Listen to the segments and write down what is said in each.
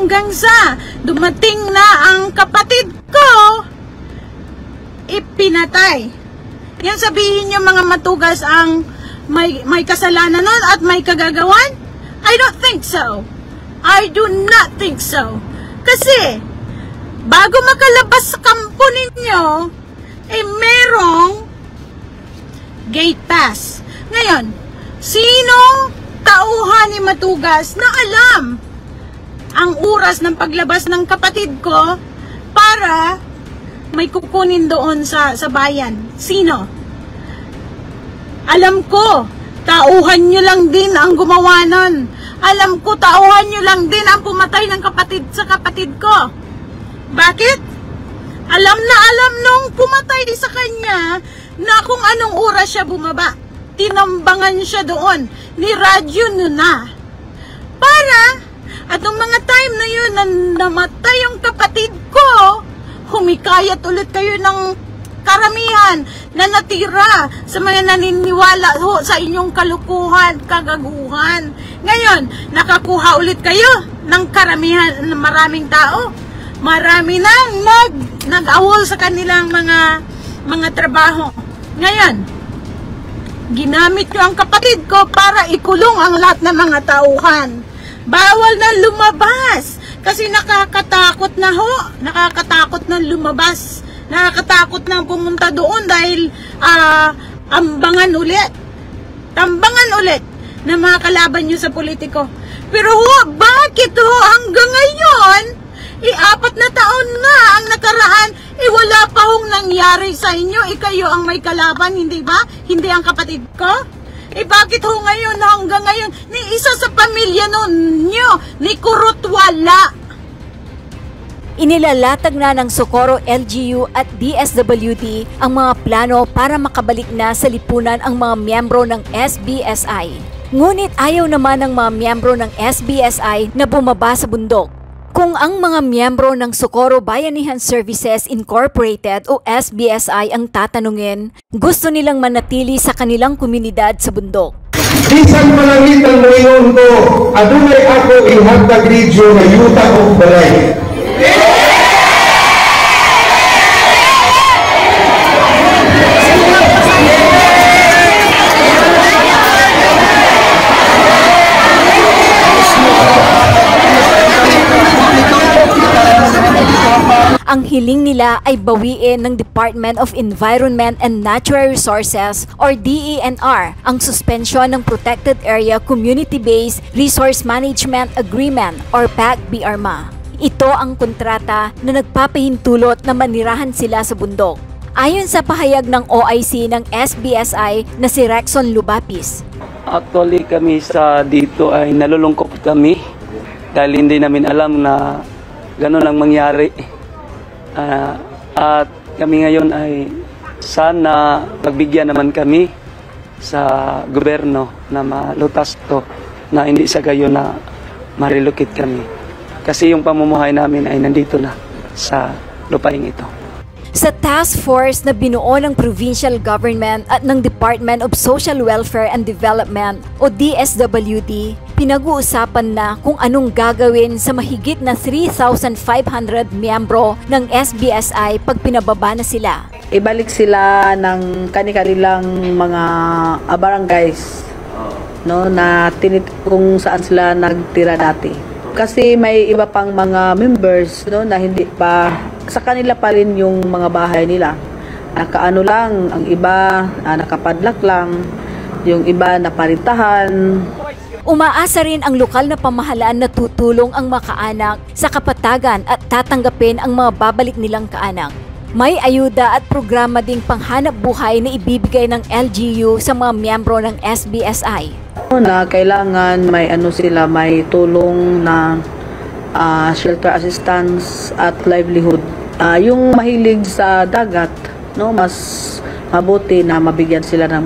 hanggang sa dumating na ang kapatid ko, ipinatay. Yan sabihin niyo mga matugas ang may kasalanan nun at may kagagawan? I don't think so. I do not think so. Kasi, bago makalabas sa kampo ninyo, merong gate pass. Ngayon, sinong tauhan ni Matugas na alam ang oras ng paglabas ng kapatid ko para may kukunin doon sa bayan? Sino? Alam ko, tauhan nyo lang din ang gumawa nun. Alam ko, tauhan nyo lang din ang pumatay ng kapatid sa kapatid ko. Bakit? Alam na alam nung pumatay sa kanya na kung anong oras siya bumaba. Tinambangan siya doon. Niradyo nyo na. Para, at nung mga time na yun na namatay yung kapatid ko, humikayat ulit kayo ng karamihan na natira sa mga naniniwala ho sa inyong kalukuhan, kagaguhan. Ngayon, nakakuha ulit kayo ng karamihan ng maraming tao. Marami nang nag-awol sa kanilang mga trabaho. Ngayon, ginamit nyo ang kapatid ko para ikulong ang lahat ng mga tauhan. Bawal na lumabas kasi nakakatakot na ho. Nakakatakot na lumabas. Nakakatakot na pumunta doon dahil ambangan ulit. Tambangan ulit ng mga kalaban nyo sa politiko. Pero ho, bakit ho hanggang ngayon, 4 na taon nga ang nakaraan, wala pa hong nangyari sa inyo, kayo ang may kalaban, hindi ba? Hindi ang kapatid ko? Bakit ho ngayon, hanggang ngayon, ni isa sa pamilya nyo, ni Kurot wala? Inilalatag na ng Socorro LGU at DSWD ang mga plano para makabalik na sa lipunan ang mga miyembro ng SBSI. Ngunit ayaw naman ng mga miyembro ng SBSI na bumaba sa bundok. Kung ang mga miyembro ng Socorro Bayanihan Services Incorporated o SBSI ang tatanungin, gusto nilang manatili sa kanilang komunidad sa bundok. Bisan malangitan mo ingon ko, adunay ako ihatag region na yuta o balay. Ang hiling nila ay bawiin ng Department of Environment and Natural Resources or DENR ang suspensyon ng Protected Area Community-Based Resource Management Agreement or PAC-BRMA. Ito ang kontrata na nagpapahintulot na manirahan sila sa bundok. Ayon sa pahayag ng OIC ng SBSI na si Rexon Lubapis. Actually kami sa dito ay nalulungkot kami dahil hindi namin alam na gano'n ang mangyari. At kami ngayon ay sana pagbigyan naman kami sa gobyerno na malutas to na hindi sa gayon na marilocate kami. Kasi yung pamumuhay namin ay nandito na sa lupaing ito. Sa task force na binuo ng provincial government at ng Department of Social Welfare and Development o DSWD, pinag-uusapan na kung anong gagawin sa mahigit na 3,500 miyembro ng SBSI pag pinababa na sila. Ibalik sila ng kani-kanilang mga barangays, no, na kung saan sila nagtira dati. Kasi may iba pang mga members, no, na hindi pa sa kanila pa rin yung mga bahay nila. Nakaano lang, ang iba nakapadlak lang, yung iba naparintahan. Umaasa rin ang lokal na pamahalaan na tutulong ang mga kaanak sa kapatagan at tatanggapin ang mga babalik nilang kaanak. May ayuda at programa ding panghanap buhay na ibibigay ng LGU sa mga miyembro ng SBSI. Na kailangan may sila, may tulong na shelter assistance at livelihood. Yung mahilig sa dagat, no, mas mabuti na mabigyan sila ng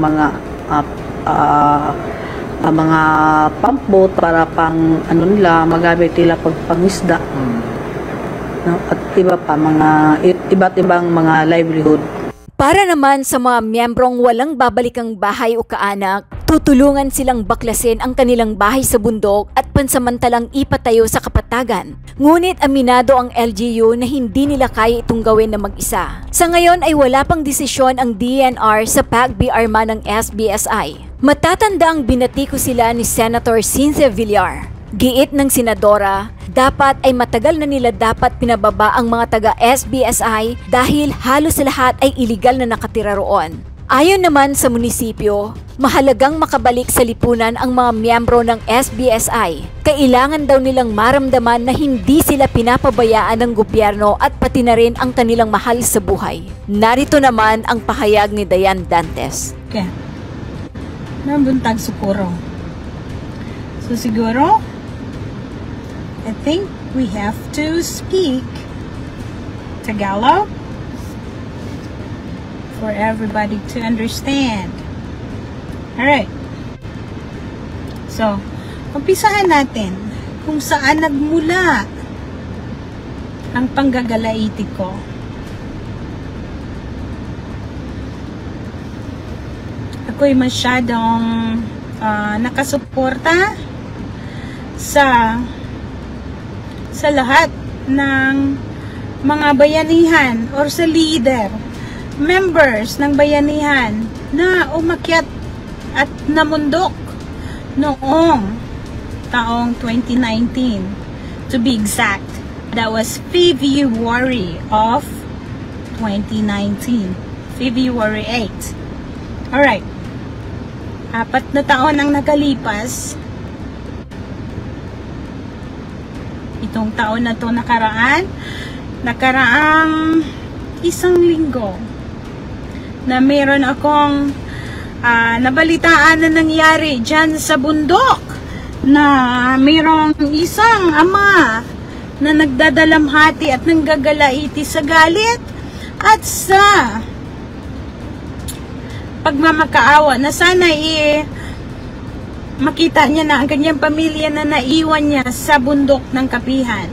mga pump boat para pang nila magamit nila pagpangisda. No, at iba pa iba't ibang mga livelihood. Para naman sa mga miyembrong walang babalikang bahay o kaanak, Tutulungan silang baklasin ang kanilang bahay sa bundok at pansamantalang ipatayo sa kapatagan. Ngunit aminado ang LGU na hindi nila kaya itong gawin na mag-isa. Sa ngayon ay wala pang desisyon ang DENR sa pag-BRMA ng SBSI. Matatanda ang binatiko sila ni Senator Cynthia Villar. Giit ng senadora, dapat ay matagal na nila dapat pinababa ang mga taga-SBSI dahil halos lahat ay iligal na nakatira roon. Ayon naman sa munisipyo, mahalagang makabalik sa lipunan ang mga miyembro ng SBSI. Kailangan daw nilang maramdaman na hindi sila pinapabayaan ng gobyerno at pati na rin ang kanilang mahal sa buhay. Narito naman ang pahayag ni Dayan Dantes. Okay. Nabuntag siguro. So siguro, I think we have to speak Tagalog for everybody to understand. Alright. So, umpisahan natin kung saan nagmula ang panggagalaiti ko. Ako'y masyadong nakasuporta sa lahat ng mga bayanihan or sa leader, members ng bayanihan na umakyat at namundok noong taong 2019. To be exact, that was February of 2019. February 8. Alright. 4 na taon ang nakalipas. Itong taon na to nakaraang isang linggo na meron akong nabalitaan na nangyari dyan sa bundok na merong isang ama na nagdadalamhati at nanggagalaiti sa galit at sa pagmamakaawa na sana makita niya na ang kanyang pamilya na naiwan niya sa bundok ng Kapihan.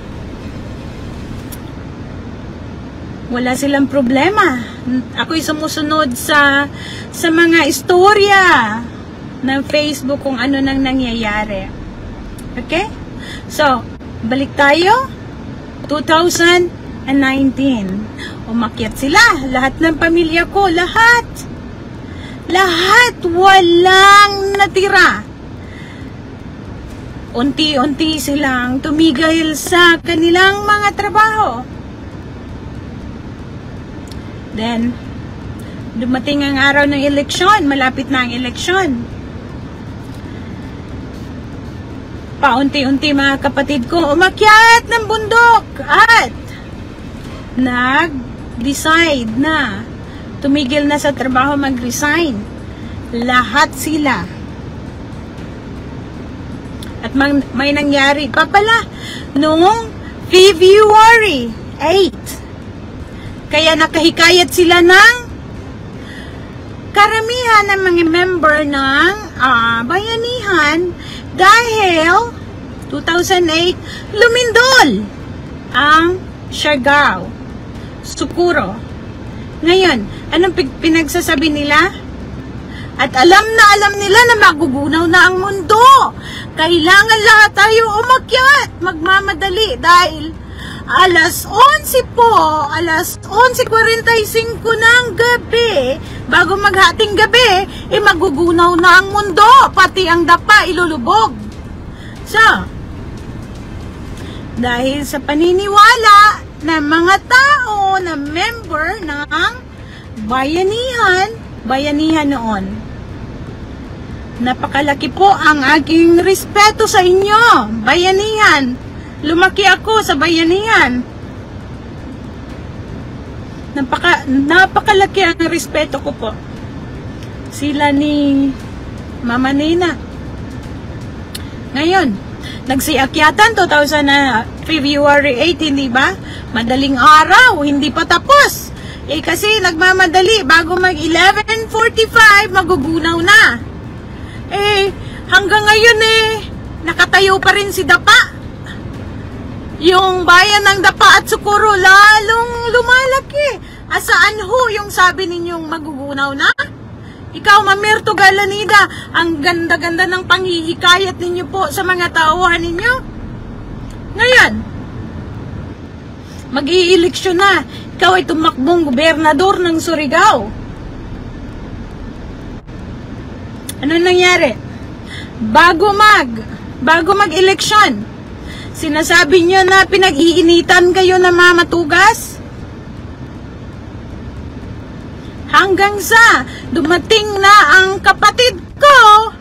Wala silang problema. Ako'y sumusunod sa mga istorya ng Facebook kung ano nang nangyayari. Okay? So, balik tayo. 2019. Umakyat sila. Lahat ng pamilya ko. Lahat. Walang natira. Unti-unti silang tumigil sa kanilang mga trabaho. Then, dumating ang araw ng eleksyon. Malapit na ang eleksyon. Paunti-unti mga kapatid ko, umakyat ng bundok at nag-decide na tumigil na sa trabaho, mag-resign. Lahat sila. At may nangyari pa pala noong February 8. Kaya nakahikayat sila ng karamihan ng mga member ng bayanihan dahil 2008 lumindol ang Siargao, Socorro. Ngayon, anong pinagsasabi nila? At alam nila na magugunaw na ang mundo. Kailangan lahat tayo umakyat, magmamadali dahil alas 11 po, alas 11:45 ng gabi, bago maghating gabi, magugunaw na ang mundo, pati ang dapa ilulubog. So, dahil sa paniniwala ng mga tao na member ng bayanihan noon, napakalaki po ang aking respeto sa inyo, bayanihan. Lumaki ako sa bayanihan. Napakalaki ang respeto ko po. Sila ni Mama Nina. Ngayon, nagsiakyatan February 18, di ba? Madaling araw, hindi pa tapos. Kasi nagmamadali, bago mag 11:45, magugunaw na. Hanggang ngayon nakatayo pa rin si Dapa. Yung bayan ng Dapa at Socorro lalong lumalaki. Asaan ho yung sabi ninyong magugunaw na? Ikaw, Mamerto Galanida, ang ganda-ganda ng panghihikayat ninyo po sa mga tauhan ninyo. Ngayon, mag-ieleksyon na. Ikaw ay tumakbong gobernador ng Surigao. Ano nangyari? Bago mag-eleksyon, sinasabi nyo na pinag-iinitan kayo ng mga matugas? Hanggang sa dumating na ang kapatid ko,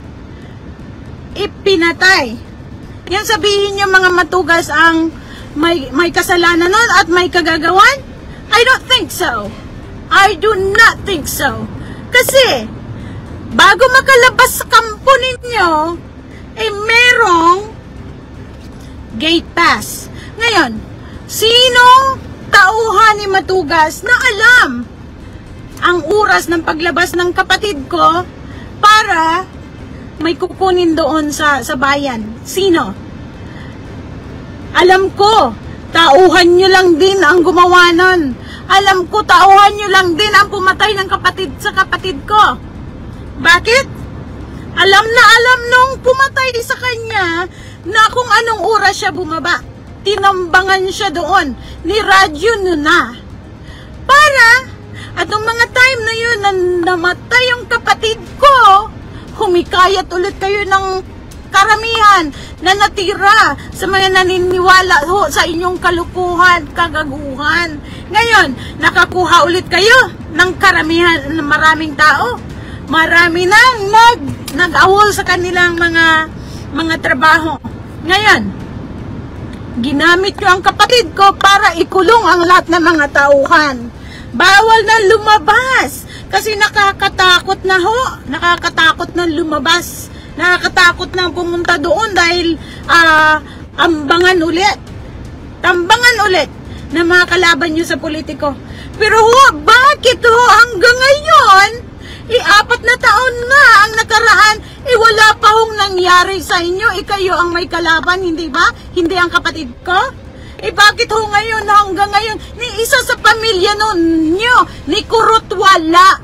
ipinatay. Yan sabihin nyo mga matugas ang may kasalanan nun at may kagagawan? I don't think so. I do not think so. Kasi, bago makalabas sa kampo ninyo, merong gate pass. Ngayon, sinong tauhan ni matugas na alam ang oras ng paglabas ng kapatid ko para may kukunin doon sa bayan? Sino? Alam ko, tauhan nyo lang din ang gumawa nun. Alam ko, tauhan nyo lang din ang pumatay ng kapatid sa kapatid ko. Bakit? Alam na alam nung pumatay sa kanya na kung anong oras siya bumaba. Tinambangan siya doon. Niradyo nyo na. Para, at nung mga time na yun na namatay yung kapatid ko, humikayat ulit kayo ng karamihan na natira sa mga naniniwala sa inyong kalukuhan, kagaguhan. Ngayon, nakakuha ulit kayo ng karamihan ng maraming tao. Marami nang nag-awol sa kanilang mga trabaho. Ngayon, ginamit nyo ang kapatid ko para ikulong ang lahat ng mga tauhan. Bawal na lumabas kasi nakakatakot na ho. Nakakatakot na lumabas. Nakakatakot na pumunta doon dahil ambangan ulit. Tambangan ulit ng mga kalaban nyo sa politiko. Pero ho, bakit ho hanggang ngayon, 4 na taon nga ang nakaraan, wala pa hong nangyari sa inyo, kayo ang may kalaban, hindi ba? Hindi ang kapatid ko? Bakit ho ngayon, hanggang ngayon, ni isa sa pamilya nyo, ni Kurot wala?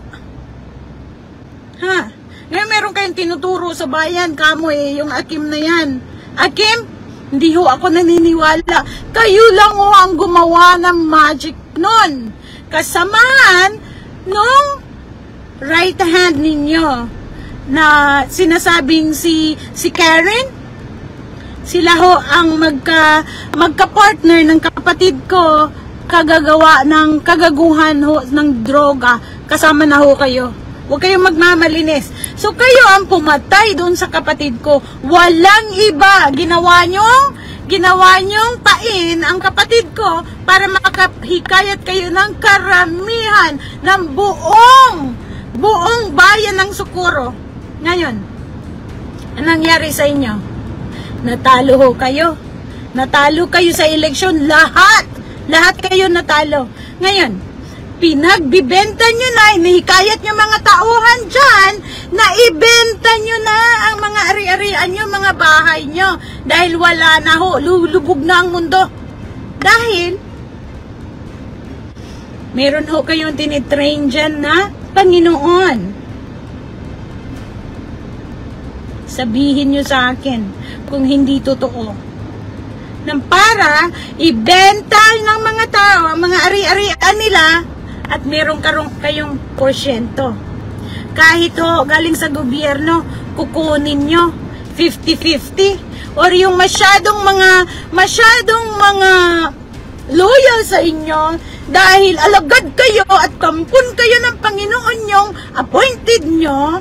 Ha? Ngayon meron kayong tinuturo sa bayan, kamo yung Akim na yan. Akim, hindi ho ako naniniwala. Kayo lang ho ang gumawa ng magic nun. Kasamaan nung right hand ninyo na sinasabing si Karen. Sila ho ang magka-partner ng kapatid ko kagagawa ng kagaguhan ho ng droga. Kasama na ho kayo. Huwag kayong magmamalinis. So kayo ang pumatay doon sa kapatid ko. Walang iba. Ginawa nyong pain ang kapatid ko para makahikayat kayo ng karamihan ng buong bayan ng Socorro. Ngayon, anong nangyari sa inyo? Natalo ho kayo. Natalo kayo sa eleksyon. Lahat kayo natalo. Ngayon, pinagbibenta nyo na, inihikayat nyo mga tauhan dyan, na ibenta nyo na ang mga ari-arian nyo, mga bahay nyo. Dahil wala na ho, lulubog na ang mundo. Dahil, meron ho kayong tinitrain dyan na Panginoon. Sabihin nyo sa akin kung hindi totoo. Nang para ibenta ng mga tao, ang mga ari-arian nila, at meron kayong porsyento. Kahit ho, galing sa gobyerno, kukunin nyo 50-50. Or yung masyadong mga loyal sa inyo, dahil alagad kayo at kampun kayo ng Panginoon yung appointed nyo,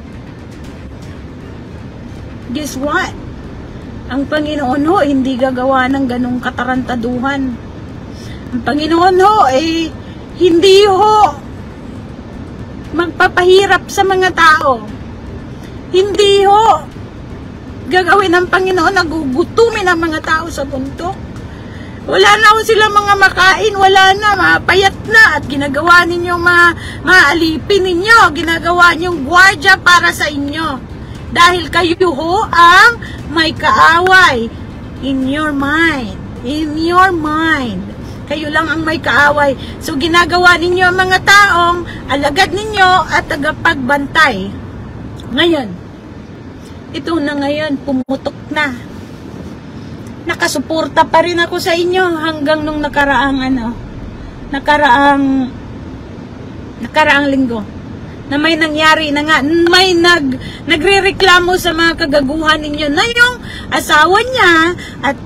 guess what? Ang Panginoon ho, hindi gagawa ng ganong katarantaduhan. Ang Panginoon ho, hindi ho magpapahirap sa mga tao. Hindi ho gagawin ng Panginoon na gugutumin ang mga tao sa bundok. Wala na ho sila mga makain, wala na, mapayat na, at ginagawa ninyong maalipin ninyo, ginagawa ninyong gwardya para sa inyo. Dahil kayo ho ang may kaaway in your mind. In your mind. Kayo lang ang may kaaway. So ginagawa ninyo ang mga taong alagad ninyo at tagapagbantay. Ngayon, ito na ngayon, pumutok na. Nakasuporta pa rin ako sa inyo hanggang nung nakaraang linggo. Na may nangyari na nga, may nagrereklamo sa mga kagaguhan ninyo na yung asawa niya at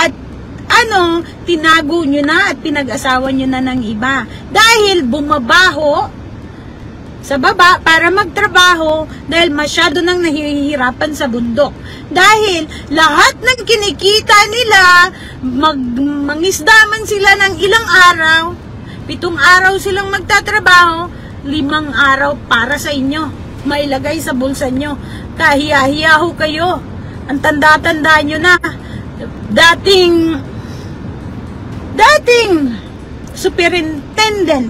tinago nyo na at pinag-asawa nyo na ng iba. Dahil bumabaho sa baba para magtrabaho dahil masyado nang nahihirapan sa bundok. Dahil lahat ng kinikita nila, mangisda man sila ng ilang araw, 7 araw silang magtatrabaho, 5 araw para sa inyo. Mailagay sa bulsa nyo. Kahiya-hiya ho kayo. Ang tanda-tanda nyo na. Dating superintendent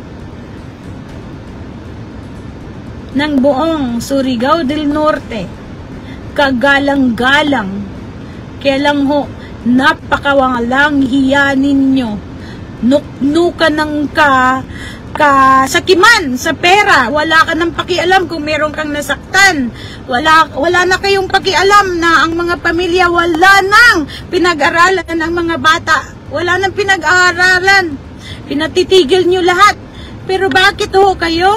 ng buong Surigao del Norte, kagalang-galang, kailang ho, napakawalang hiya ninyo, nuknuka ng kasakiman sa pera, wala ka nang pakialam kung meron kang nasaktan, wala na kayong pakialam na ang mga pamilya, wala nang pinag-aralan ang mga bata, wala nang pinag-aaralan, pinatitigil nyo lahat. Pero bakit ho kayo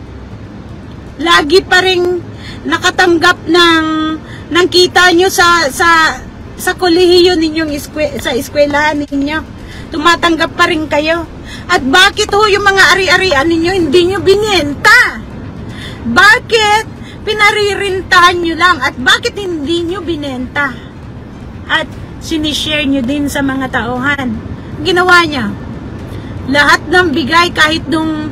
lagi pa rin nakatanggap ng kita nyo sa kolehiyo ninyong sa eskwelahan ninyo? Tumatanggap pa rin kayo. At bakit ho yung mga ari-arian ninyo hindi nyo binenta? Bakit pinaririntahan nyo lang? At bakit hindi nyo binenta? At sinishare nyo din sa mga tauhan. Ginawa niya lahat ng bigay kahit nung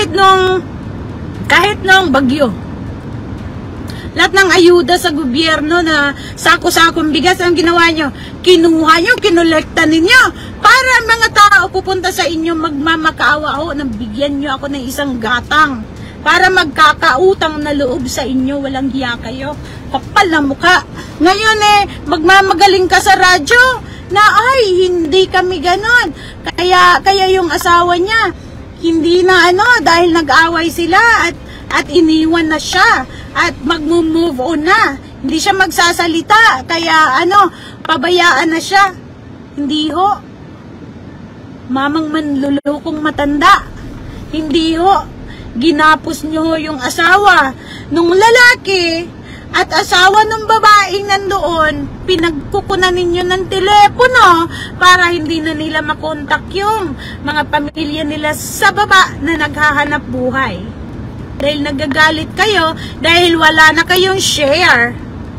bagyo. Lahat ng ayuda sa gobyerno na sako-sakong bigas, ang ginawa nyo, kinuha nyo, kinolekta ninyo para mga tao pupunta sa inyo magmamakaawa ho, nang bigyan nyo ako ng isang gatang para magkakautang na loob sa inyo. Walang hiya kayo, kapal na mukha. Ngayon magmamagaling ka sa radyo na ay hindi kami ganon, kaya yung asawa niya hindi na dahil nag-away sila at iniwan na siya at mag-move on na, hindi siya magsasalita, kaya pabayaan na siya. Hindi ho, mamang manlulukong matanda, hindi ho, ginapos nyo yung asawa nung lalaki at asawa ng babaeng nandoon, pinagkukunan ninyo ng telepono para hindi na nila makontak yung mga pamilya nila sa baba na naghahanap buhay. Dahil nagagalit kayo, dahil wala na kayong share.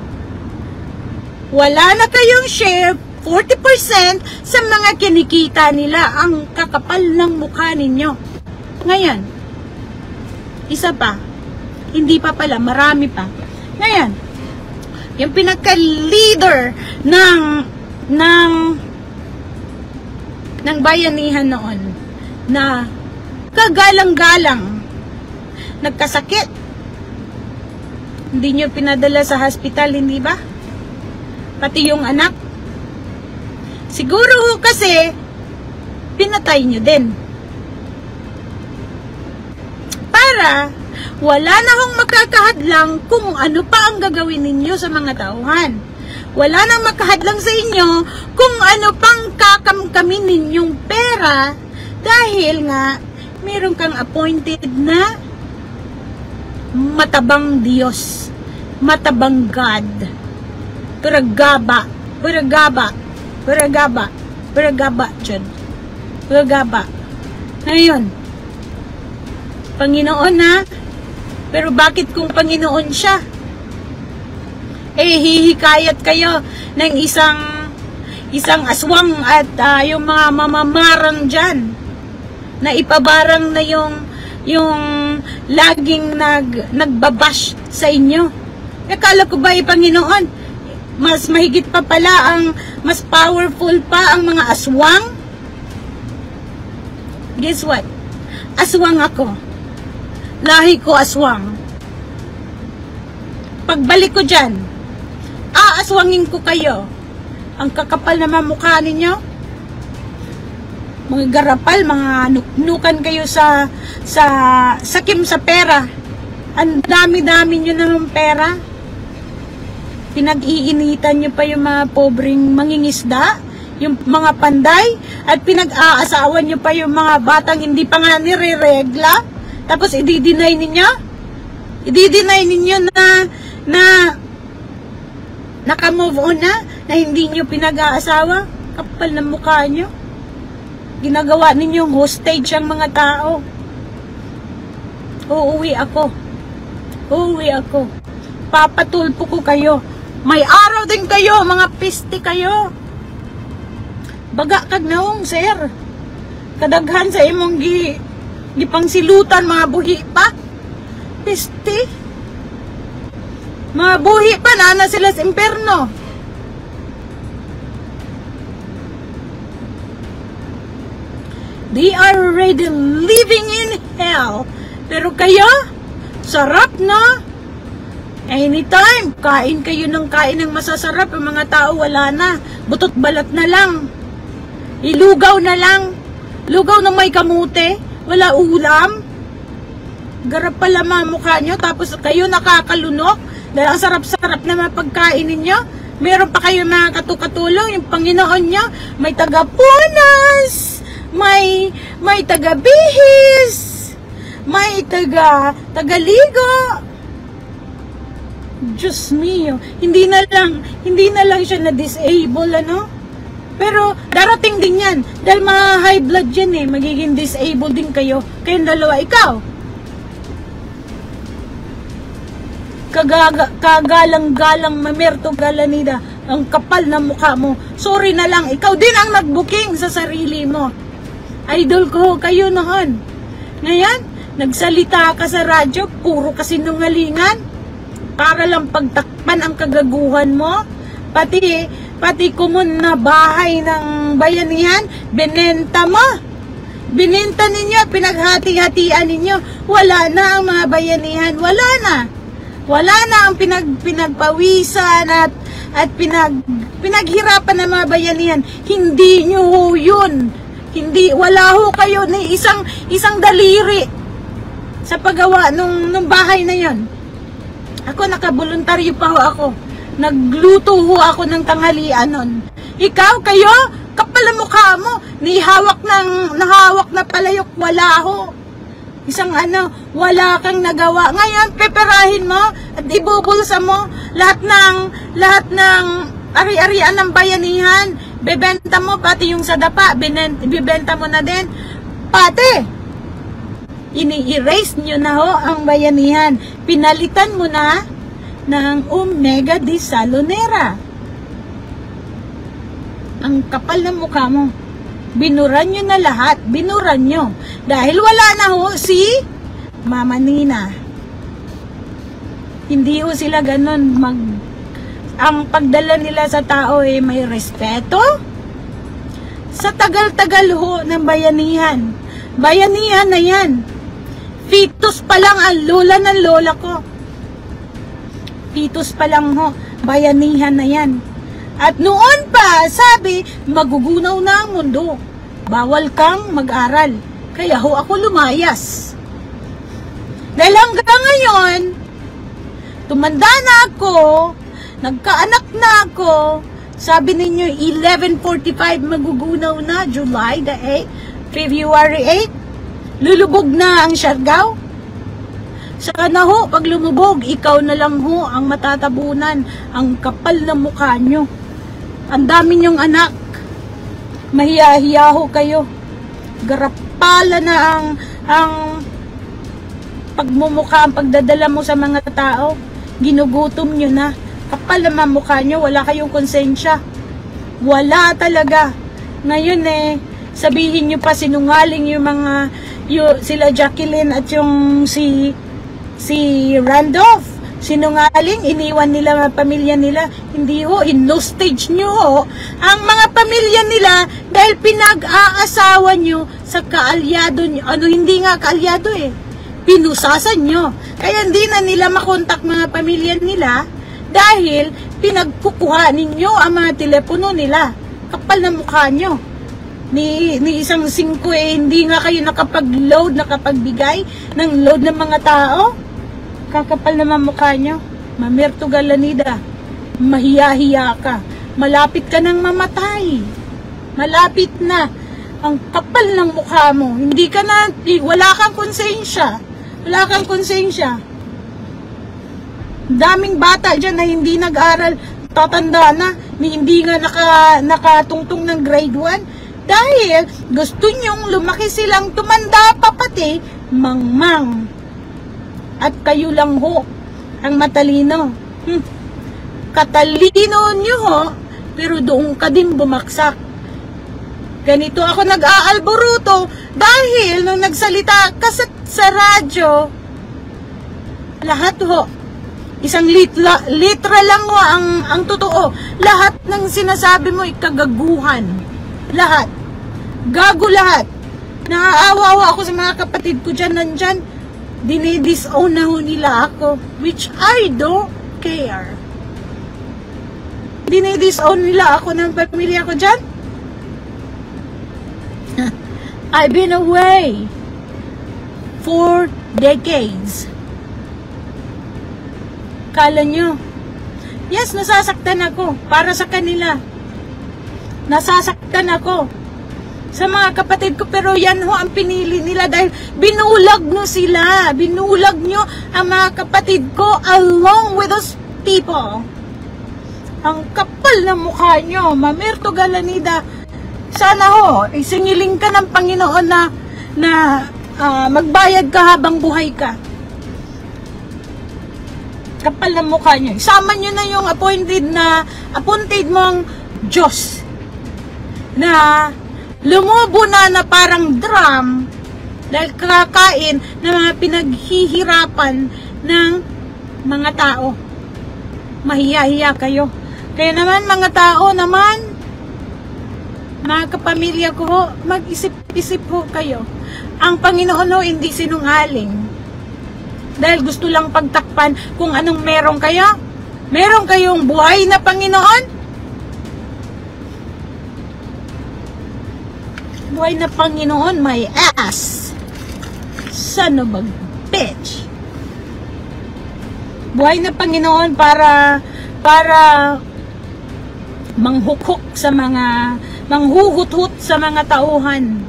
Wala na kayong share, 40% sa mga kinikita nila, ang kakapal ng mukha ninyo. Ngayon, isa pa, hindi pa pala, marami pa. Ngayon, yung pinaka-leader ng bayanihan noon na kagalang-galang nagkasakit, hindi nyo pinadala sa hospital, hindi ba? Pati yung anak. Siguro kasi pinatay nyo din para wala na hong makakahadlang kung ano pa ang gagawin ninyo sa mga tauhan. Wala nang makahadlang sa inyo kung ano pang kakamkamin ninyong pera dahil nga meron kang appointed na matabang Diyos, matabang God. Puragaba dyan. Puragaba. Ngayon, Panginoon na, pero bakit kung Panginoon siya? Hihikayat kayo ng isang aswang at yung mga mamamarang dyan na ipabarang na yung laging nagbabash sa inyo. Akala ko ba Panginoon, mas mahigit pa pala mas powerful pa ang mga aswang? Guess what? Aswang ako. Lahi ko aswang. Pagbalik ko dyan, aaswangin ko kayo. Ang kakapal na mukha ninyo. Mga garapal, mga nuknukan kayo sa sakim sa pera. Ang dami-dami nyo ng pera. Pinag-iinitan nyo pa yung mga pobreng mangingisda, yung mga panday, at pinag-aasawan nyo pa yung mga batang hindi pa nga nire-regla. Tapos i-deny ninyo? I-deny ninyo na naka-move on na hindi nyo pinag-aasawa? Kapal ng mukha nyo. Ginagawa ninyong hostage ang mga tao. Uuwi ako. Papatulpo ko kayo. May araw din kayo, mga piste kayo. Baga kag naong, sir. Kadaghan sa imong gipangsilutan, mga buhi pa. Piste. Mga buhi pa na sila sa imperno. They are already living in hell. Pero kayo, sarap na. Anytime, kain kayo ng kain ng masasarap. Ang mga tao wala na. Butot balat na lang. Ilugaw na lang. Lugaw na may kamute. Wala ulam. Garap pala mga mukha nyo. Tapos kayo nakakalunok. Dahil ang sarap-sarap na mga pagkain ninyo. Meron pa kayo mga katukatulong. Yung Panginoon nyo, may taga-punas. May taga-bihis. May taga-ligo. Diyos mio, hindi na lang siya na-disable, ano? Pero darating din yan. Dahil mga high blood yan eh. Magiging disabled din kayo. Kayong dalawa, ikaw. Kagalang-galang mamerto galanida. Ang kapal na mukha mo. Sorry na lang, ikaw din ang nag-booking sa sarili mo. Idol ko kayo noon. Ngayon, nagsalita ka sa radyo, puro kasinungalingan. Para lang pagtakpan ang kagaguhan mo. Pati kumun na bahay ng bayanihan, binenta mo. Binenta ninyo, pinaghati-hatian ninyo. Wala na ang mga bayanihan, wala na. Wala na ang pinagpawisan at pinaghirapan ng mga bayanihan. Hindi nyo ho yun. Wala ho kayo ni isang daliri sa paggawa nung bahay na yon. Ako, nakaboluntaryo pa ho ako. Nagluto ho ako ng tanghalian nun. Ikaw, kayo, kapal ang mukha mo. Nahawak na palayok, wala ho. Wala kang nagawa. Ngayon, peperahin mo at ibubulsa mo lahat ng ari-arian ng bayanihan. Bebenta mo, pati yung sadapa, bibenta mo na din. Pati, ini-erase nyo na ho ang bayanihan. Pinalitan mo na ng Omega de Salonera. Ang kapal ng mukha mo. Binuran nyo na lahat. Binuran nyo. Dahil wala na ho si Mama Nina. Hindi ho sila ganun ang pagdala nila sa tao ay may respeto. Sa tagal-tagal ho ng bayanihan. Bayanihan na yan. Fetus pa lang ang lola ng lola ko. Fetus pa lang ho. Bayanihan na yan. At noon pa, sabi, magugunaw na ang mundo. Bawal kang mag-aral. Kaya ho ako lumayas. Dahil hanggang ngayon, tumanda na ako, nagkaanak na ako. Sabi ninyo, 11:45 magugunaw na, July the 8th, February 8, lulubog na ang Siargao. Saka na ho, pag lumubog, ikaw na lang ho ang matatabunan. Ang kapal na mukha nyo. Ang dami nyong anak. Mahiya-hiya ho kayo. Garapala na ang pagmumukha, ang pagdadala mo sa mga tao. Ginugutom nyo na. Kapal naman mukha nyo, wala kayong konsensya. Wala talaga. Ngayon sabihin nyo pa sinungaling yung mga, sila Jacqueline at yung si Randolph. Sinungaling, iniwan nila mga pamilya nila. Hindi ho, in-hostage nyo ho ang mga pamilya nila dahil pinag-aasawa nyo sa kaalyado nyo. Hindi nga kaalyado pinusasan nyo. Kaya hindi na nila makontak mga pamilya nila dahil pinagkukuha ninyo ang mga telepono nila. Kapal na mukha nyo. ni isang 5 hindi nga kayo nakapagbigay ng load ng mga tao. Kakapal naman mukha nyo. Mamerto Galanida, mahiya-hiya ka. Malapit ka nang mamatay. Malapit na. Ang kapal ng mukha mo. Hindi ka na, wala kang konsensya. Wala kang konsensya. Daming bata dyan na hindi nag-aral, tatanda na, hindi nga nakatungtong ng grade 1. Dahil gusto nyong lumaki silang tumanda pa pati, mangmang. At kayo lang ho, ang matalino. Katalino nyo ho, pero doon ka din bumaksak. Ganito ako nag-aalboruto dahil nung nagsalita ka sa radyo, lahat ho, isang litra lang ho ang totoo. Lahat ng sinasabi mo ikagaguhan. Lahat. Gago lahat. Naaawa ako sa mga kapatid ko dyan, nandyan. Dinidisown na ho nila ako, which I don't care. Dinidisown nila ako ng pamilya ko dyan. I've been away 4 decades. Kala nyo, yes, nasasaktan ako para sa kanila. Nasasaktan ako sa mga kapatid ko, pero yan ho ang pinili nila dahil binulag nyo sila. Binulag nyo ang mga kapatid ko along with those people. Ang kapal na mukha nyo, Mamerto Galanida. Sana ho, isingiling ka ng Panginoon na magbayad ka habang buhay ka. Kapal na mukha nyo. Isama nyo na yung appointed mong Diyos na lumubo na parang drum dahil kakain ng mga pinaghihirapan ng mga tao. Mahiya-hiya kayo. Kaya naman mga tao naman, mga kapamilya ko ho, mag-isip-isip ho kayo. Ang Panginoon ho hindi sinungaling. Dahil gusto lang pagtakpan kung anong meron kayo. Meron kayong buhay na Panginoon. Buhay na Panginoon, my ass. Son of a bitch. Buhay na Panginoon para manghukhuk sa manghuhut-hut sa mga tauhan.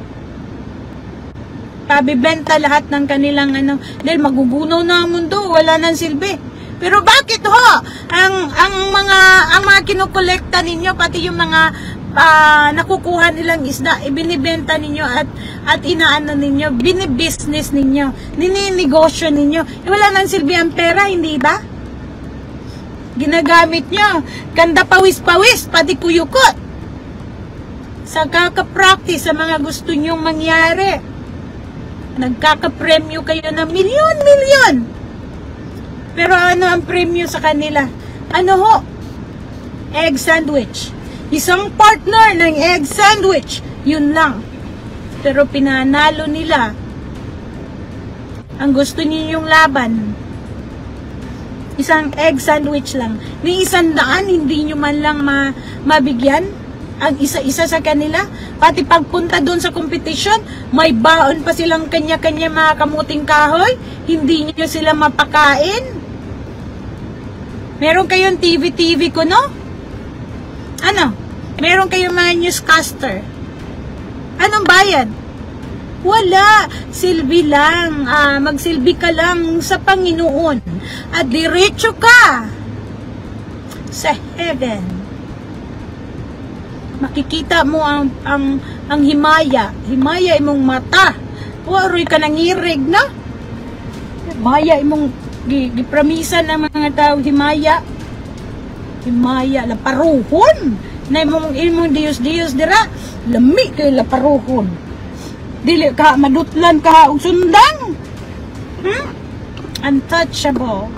Pabibenta lahat ng kanilang dahil magugunaw na ang mundo, wala nang silbi. Pero bakit ho? Ang mga kinukolekta ninyo, pati yung mga nakukuha nilang isda, ibinibenta ninyo at inaano ninyo, binibusiness ninyo, nininegosyo ninyo. Wala nang silbi ang pera, hindi ba? Ginagamit nyo. Ganda pawis-pawis, pati kuyukot. Sa kaka-practice, sa mga gusto nyong mangyari. Nagkaka-premyo kayo ng milyon-milyon. Pero ano ang premyo sa kanila? Ano ho? Egg sandwich. Isang partner ng egg sandwich. Yun lang. Pero pinanalo nila. Ang gusto niyo yung laban. Isang egg sandwich lang. Ni 100, hindi nyo man lang mabigyan ang isa-isa sa kanila. Pati pagpunta doon sa competition, may baon pa silang kanya-kanya mga kamuting kahoy. Hindi nyo sila mapakain. Meron kayong TV ko, no? Ano? Meron kayong mga newscaster. Anong bayad? Wala. Silbi lang. Magsilbi ka lang sa Panginoon. At diretso ka sa heaven. Makikita mo ang himaya. Himaya imong mata. Waroy ka nangirig na. Himaya imong gipramisa ng mga tao. Himaya. Himaya. Laparuhon. Na imong Diyos dira. Lami kay laparuhon. Dili ka madutlan ka og sundang. Untouchable.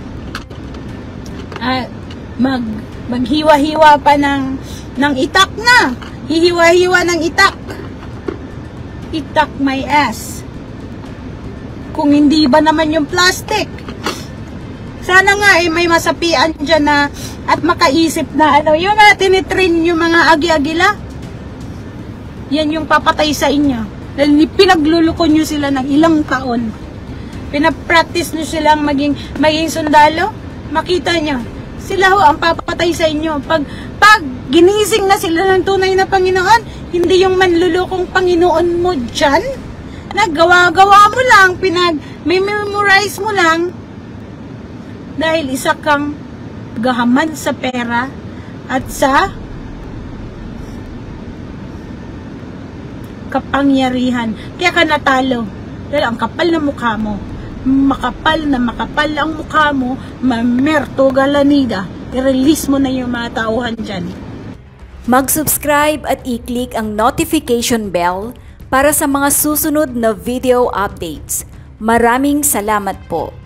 Maghiwa-hiwa pa ng itak na. Hihiwa-hiwa ng itak. Itak my ass. Kung hindi ba naman yung plastic. Sana nga may masapian dyan na at makaisip na yung tinitrain yung mga agi-agila. yan yung papatay sa inyo. Dahil pinagluluko nyo sila ng ilang taon. Pinapractice nyo silang maging sundalo. Makita nyo, sila ho ang papatay sa inyo. Pag ginising na sila ng tunay na Panginoon, hindi yung manlulukong Panginoon mo dyan. Nagawa-gawa mo lang, memorize mo lang. Dahil isa kang gahaman sa pera at sa kapangyarihan. Kaya ka natalo. Dahil ang kapal na mukha mo. Makapal ang mukha mo. Mamerto galanida. I-release mo na yung mga tauhan dyan. Mag-subscribe at i-click ang notification bell para sa mga susunod na video updates. Maraming salamat po.